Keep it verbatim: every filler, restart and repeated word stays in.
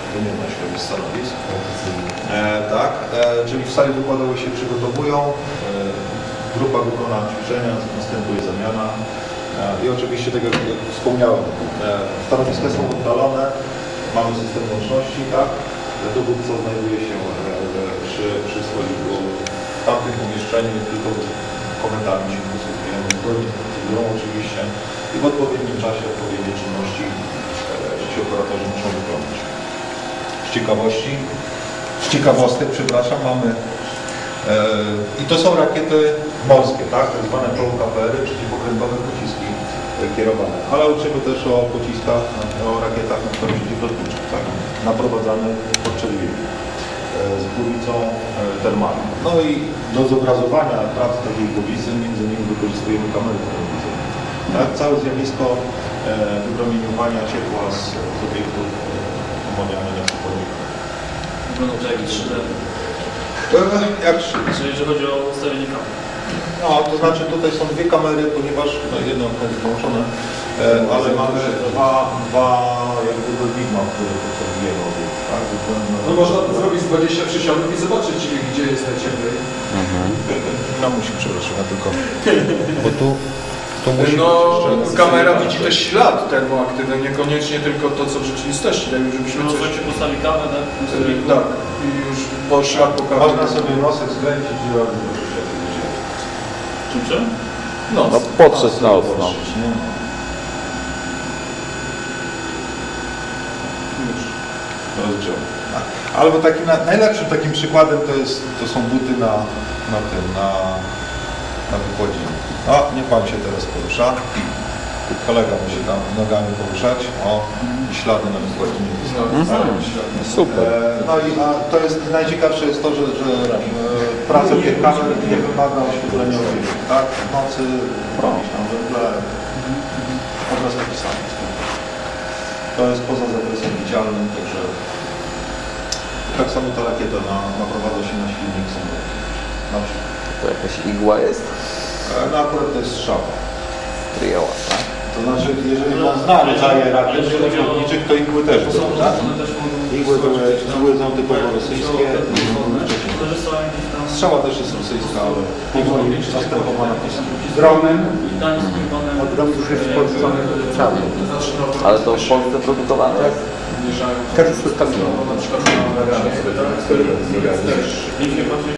wymierność robi stanowisk. E, tak, e, czyli w sali wykładowej się przygotowują, e, grupa wykona ćwiczenia, następuje zamiana e, i oczywiście, tak jak wspomniałem, e, stanowiska są oddalone, mamy system łączności, tak, dowódca znajduje się e, przy, przy stoliku w tamtym pomieszczeniu, tylko komendami się posługujemy, zgodnie z procedurą oczywiście i w odpowiednim czasie odpowiednie czynności e, ci operatorzy muszą wykonać. Z ciekawości, z ciekawostek, przepraszam, mamy e, i to są rakiety morskie, tak, tak zwane P O K P R-y, przeciwokrętowe pociski e, kierowane, ale uczymy też o pociskach, o rakietach na przykład przeciwlotniczych, tak, naprowadzane podczas biegu z głowicą termalną. No i do zobrazowania prac takiej głowicy między innymi wykorzystujemy kamery termowizyjne. Tak? Całe zjawisko e, wypromieniowania ciepła z, z obiektów omawiamy na przykładach. Wygląda to jak trzy D. Jak trzy D. Czyli jeżeli chodzi o ustawienie kamer. No, to znaczy tutaj są dwie kamery, ponieważ no, jedno jest połączone, e, ale mamy dwa, dwa jakby widma, które potrzebujemy obiekt. Tak? No można zrobić dwadzieścia przysiadów i zobaczyć, gdzie jest najcieplej. Mhm. No musi, przepraszam, ja tylko... Bo tu, tu musi no, jeszcze... kamera widzi też ślad termoaktywny, niekoniecznie tylko to, co w rzeczywistości. Tak, już żebyśmy No, coś... jak się postawi kamerę, tak? Yy, tak, i już po ślad po kamerze. Można sobie nosek skręcić i robić. Czym czym? No, no podszedł na os, no. Rozgrzał. Albo takim na, najlepszym takim przykładem to jest, to są buty na, na tym, na, na wykładzinie. No, niech pan się teraz porusza. Kolega musi tam nogami poruszać. O, i ślady na wykładzinie. Mhm. Super. E, no i a to jest najciekawsze jest to, że, że e, praca tych kamer nie wymaga oświetlenia obiektu. Tak? W nocy robić tam w ogóle obraz taki sam. To jest poza zakresem widzialnym, także tak samo ta rakieta na, naprowadza się na silnik samolotu. Na przykład. To jakaś igła jest? No akurat to jest strzała. Tryjała, tak? To znaczy, jeżeli pan zna rodzaje rakiet przeciwlotniczych, to igły też były, tak? Igły były, igły są typowo rosyjskie. Strzała też jest rosyjska, ale igła zastępowana jest dronem. A dron już jest w Polsce cały. Ale to w Polsce produkowane? Też jest tam. Na przykład